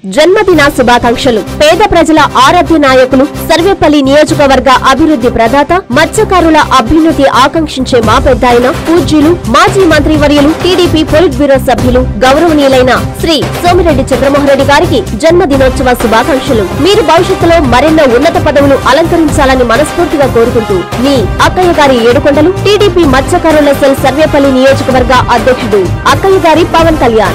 జన్మదిన శుభాకాంక్షలు. పేద ప్రజల ఆరాధ్య నాయకులు, సర్వేపల్లి నియోజకవర్గ అభివృద్ధి ప్రదాత, మత్స్యకారుల అభ్యున్నతి ఆకాంక్షించే మా పెద్దాయన, పూజ్యులు, మాజీ మంత్రివర్యులు, టీడీపీ పొలిట్ బ్యూరో సభ్యులు, గౌరవనీయులైన శ్రీ సోమిరెడ్డి చంద్రమోహన్ రెడ్డి గారికి జన్మదినోత్సవ శుభాకాంక్షలు. మీరు భవిష్యత్తులో మరెన్నో ఉన్నత పదవులు అలంకరించాలని మనస్ఫూర్తిగా కోరుకుంటూ మీ అక్కయ్య గారి ఏడుకొండలు, టీడీపీ మత్స్యకారుల సెల్ సర్వేపల్లి నియోజకవర్గ అధ్యక్షుడు అక్కయ్య గారి Pavan Kalyan.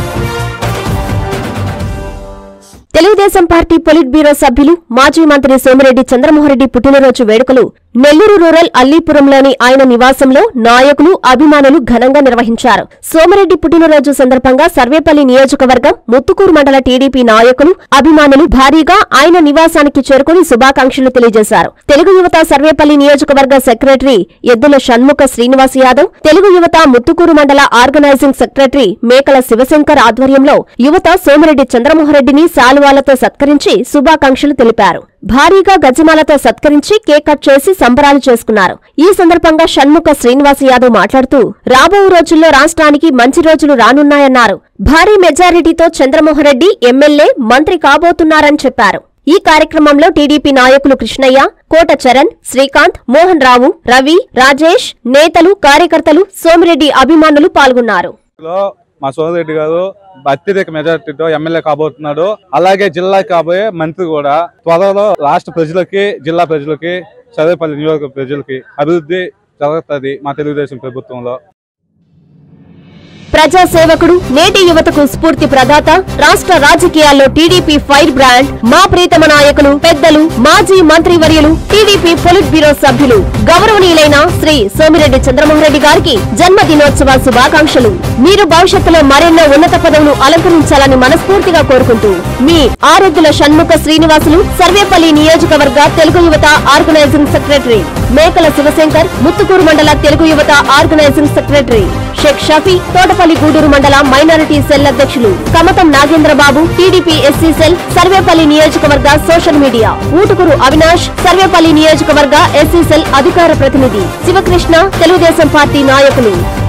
Telugudesam party politburo సభ్యులు, మాజీ మంత్రి సోమిరెడ్డి చంద్రమోహన్ రెడ్డి పుట్టినరోజు వేడుకలు నెల్లూరు రూరల్ అల్లీపురంలోని ఆయన నివాసంలో నాయకులు, అభిమానులు ఘనంగా నిర్వహించారు. సోమిరెడ్డి పుట్టినరోజు సందర్భంగా సర్వేపల్లి నియోజకవర్గం ముత్తుకూరు మండల టీడీపీ నాయకులు, అభిమానులు భారీగా ఆయన నివాసానికి చేరుకుని శుభాకాంక్షలు తెలియజేశారు. తెలుగు యువత సర్వేపల్లి నియోజకవర్గ సెక్రటరీ ఎద్దుల షణ్ముఖ శ్రీనివాస్ యాదవ్, తెలుగు యువత ముత్తుకూరు మండల ఆర్గనైజింగ్ సెక్రటరీ మేకల శివశంకర్ ఆధ్వర్యంలో యువత సోమిరెడ్డి చంద్రమోహన్ రెడ్డిని శాలువాలతో సత్కరించి శుభాకాంక్షలు తెలిపారు. భారీగా గజమాలతో సత్కరించి కేక్ కట్ చేసి సంబరాలు చేసుకున్నారు. ఈ సందర్భంగా షణ్ముఖ శ్రీనివాస్ యాదవ్ మాట్లాడుతూ రాబో రోజుల్లో రాష్ట్రానికి మంచి రోజులు రానున్నాయన్నారు. భారీ మెజారిటీతో చంద్రమోహన్ రెడ్డి ఎమ్మెల్యే, మంత్రి కాబోతున్నారని చెప్పారు. ఈ కార్యక్రమంలో టీడీపీ నాయకులు కృష్ణయ్య, కోట చరణ్, శ్రీకాంత్, మోహన్ రావు, రవి, రాజేష్, నేతలు, కార్యకర్తలు, సోమిరెడ్డి అభిమానులు పాల్గొన్నారు. మా సోమిరెడ్డి గారు అత్యధిక మెజారిటీతో ఎమ్మెల్యే కాబోతున్నాడు. అలాగే జిల్లాకి కాబోయే మంత్రి కూడా. త్వరలో రాష్ట్ర ప్రజలకి, జిల్లా ప్రజలకి, సర్వేపల్లి నియోజకవర్గ ప్రజలకి అభివృద్ధి జరుగుతుంది మా తెలుగుదేశం ప్రభుత్వంలో. ప్రజాసేవకుడు, నేటి యువతకు స్ఫూర్తి ప్రదాత, రాష్ట్ర రాజకీయాల్లో టీడీపీ ఫైర్ బ్రాండ్, మా ప్రీతమ నాయకులు, పెద్దలు, మాజీ మంత్రివర్యులు, టీడీపీ పొలిట్ బ్యూరో సభ్యులు, గౌరవనీయులైన శ్రీ సోమిరెడ్డి చంద్రమోహన్ రెడ్డి గారికి జన్మదినోత్సవ శుభాకాంక్షలు. మీరు భవిష్యత్తులో మరెన్నో ఉన్నత పదవులు అలంకరించాలని మనస్ఫూర్తిగా కోరుకుంటూ మీ ఆరెద్దుల షణ్ముఖ శ్రీనివాసులు, సర్వేపల్లి నియోజకవర్గ తెలుగు యువత ఆర్గనైజింగ్ సెక్రటరీ మేకల శివశంకర్, ముత్తుకూరు మండల తెలుగు యువత ఆర్గనైజింగ్ సెక్రటరీ షేక్ షఫీ, తోటపల్లి గూడూరు మండల మైనారిటీ సెల్ అధ్యక్షులు కమతం నాగేంద్రబాబు, టీడీపీ ఎస్సీ సెల్ సర్వేపల్లి నియోజకవర్గ సోషల్ మీడియా ఊటుకూరు అవినాష్, సర్వేపల్లి నియోజకవర్గ ఎస్సీ సెల్ అధికార ప్రతినిధి శివకృష్ణ, తెలుగుదేశం పార్టీ నాయకులు.